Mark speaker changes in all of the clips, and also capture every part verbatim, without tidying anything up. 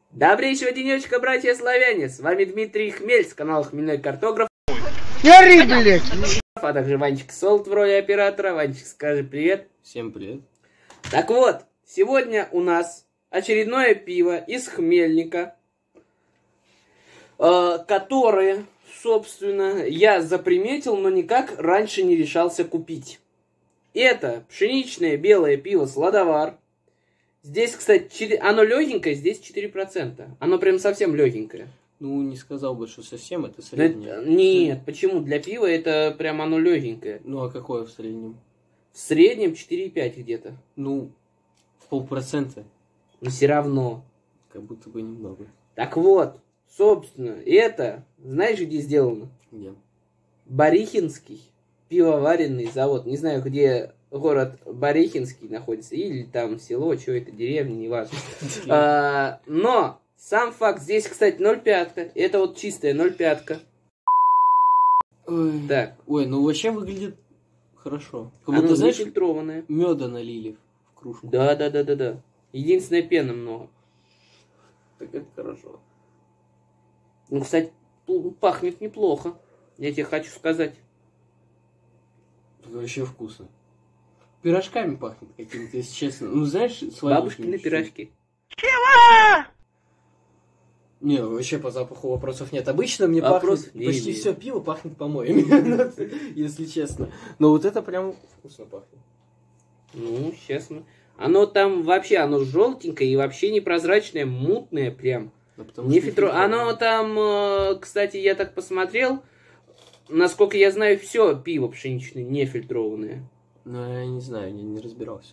Speaker 1: Добрейшего денечка, братья славяне! С вами Дмитрий Хмель с канала Хмельной Картограф.
Speaker 2: Яри, блядь!
Speaker 1: А также Ванчик Солт в роли оператора. Ванчик, скажи привет.
Speaker 3: Всем привет.
Speaker 1: Так вот, сегодня у нас очередное пиво из Хмельника, э, которое, собственно, я заприметил, но никак раньше не решался купить. Это пшеничное белое пиво Сладовар. Здесь, кстати, четыре... оно легенькое, здесь четыре процента. Оно прям совсем легенькое.
Speaker 3: Ну, не сказал бы, что совсем, это среднее.
Speaker 1: Это... Нет, почему? Для пива это прям оно легенькое.
Speaker 3: Ну, а какое в среднем?
Speaker 1: В среднем четыре и пять где-то.
Speaker 3: Ну, полпроцента.
Speaker 1: Но все равно.
Speaker 3: Как будто бы немного.
Speaker 1: Так вот, собственно, это, знаешь, где сделано?
Speaker 3: Где?
Speaker 1: Барихинский пивоваренный завод. Не знаю, где город Барихинский находится, или там село, что это, деревня, неважно. А, но сам факт, здесь, кстати, ноль пять. Это вот чистая ноль пять.
Speaker 3: Ой.
Speaker 1: Так.
Speaker 3: Ой, ну вообще выглядит хорошо. Как
Speaker 1: Оно
Speaker 3: будто, знаешь,
Speaker 1: фильтрованное.
Speaker 3: меда налили в кружку.
Speaker 1: Да, да, да, да, да. Единственное, пены много.
Speaker 3: Так это хорошо.
Speaker 1: Ну, кстати, пахнет неплохо. Я тебе хочу сказать.
Speaker 3: Это вообще вкусно. Пирожками пахнет какими-то, если честно. Ну, знаешь,
Speaker 1: Бабушкины пирожки.
Speaker 2: Чего?
Speaker 3: Не, вообще по запаху вопросов нет. Обычно мне
Speaker 1: Вопрос
Speaker 3: пахнет,
Speaker 1: не
Speaker 3: почти
Speaker 1: имеет.
Speaker 3: все пиво пахнет помоями, если честно. Но вот это прям вкусно пахнет.
Speaker 1: Ну, честно. Оно там вообще, оно желтенькое и вообще непрозрачное, мутное прям.
Speaker 3: Ну, потому
Speaker 1: Не
Speaker 3: что
Speaker 1: фильтро...
Speaker 3: фильтровано.
Speaker 1: Оно там, э, кстати, я так посмотрел, насколько я знаю, все пиво пшеничное не фильтрованное.
Speaker 3: Ну, я не знаю, не, не разбирался.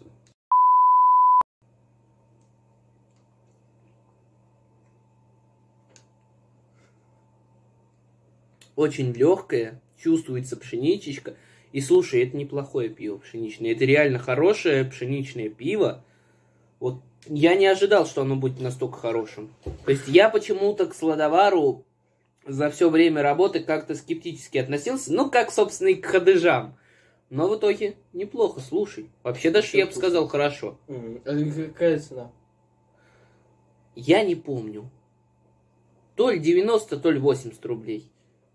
Speaker 1: Очень легкое, чувствуется пшеничечка. И слушай, это неплохое пиво пшеничное. Это реально хорошее пшеничное пиво. Вот я не ожидал, что оно будет настолько хорошим. То есть я почему-то к Сладовару за все время работы как-то скептически относился. Ну, как, собственно, и к ходыжам. Но в итоге неплохо, слушай. Вообще даже
Speaker 3: Вообще
Speaker 1: я бы
Speaker 3: вкусно.
Speaker 1: сказал хорошо.
Speaker 3: Mm. А какая цена?
Speaker 1: Я не помню. То ли девяносто, то ли восемьдесят рублей.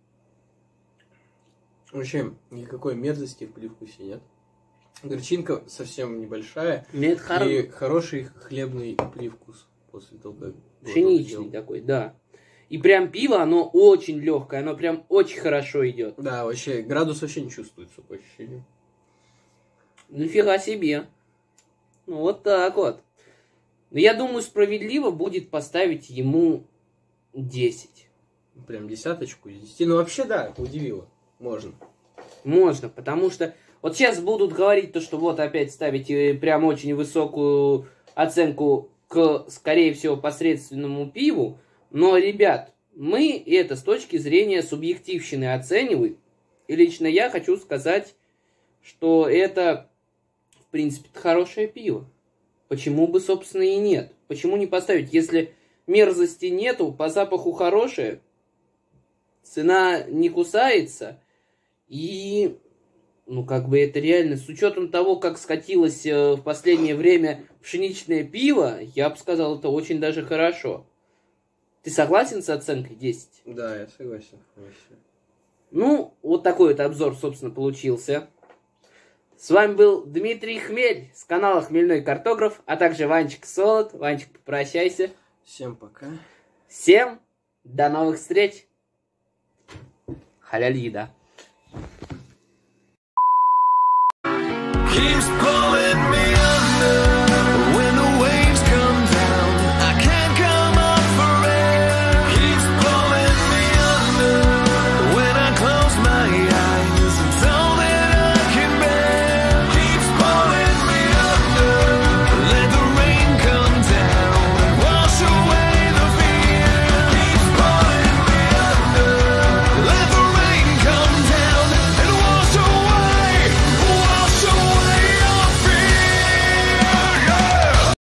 Speaker 3: Вообще, никакой мерзости в привкусе нет. Горчинка совсем небольшая.
Speaker 1: Мне это хоро-
Speaker 3: И хороший хлебный привкус после того, как...
Speaker 1: Пшеничный
Speaker 3: глоток
Speaker 1: такой, да. И прям пиво, оно очень легкое, оно прям очень хорошо идет.
Speaker 3: сделал. Да, вообще, градус вообще не чувствуется по ощущениям.
Speaker 1: Нифига себе. Ну, вот так вот. Но я думаю, справедливо будет поставить ему десять.
Speaker 3: Прям десяточку из десяти. Ну, вообще, да, удивило. Можно.
Speaker 1: Можно, потому что вот сейчас будут говорить то, что вот опять ставите прям очень высокую оценку к, скорее всего, посредственному пиву. Но, ребят, мы это с точки зрения субъективщины оцениваем. И лично я хочу сказать, что это, в принципе, хорошее пиво. Почему бы, собственно, и нет? Почему не поставить? Если мерзости нету, по запаху хорошее, цена не кусается, и, ну, как бы это реально, с учетом того, как скатилось э, в последнее время пшеничное пиво, я бы сказал, это очень даже хорошо. Ты согласен с оценкой десять?
Speaker 3: Да, я согласен. Вообще.
Speaker 1: Ну, вот такой вот обзор, собственно, получился. С вами был Дмитрий Хмель с канала Хмельной Картограф, а также Ванчик Солод. Ванчик, попрощайся.
Speaker 3: Всем пока.
Speaker 1: Всем до новых встреч. Халяль еда.
Speaker 4: Keeps pulling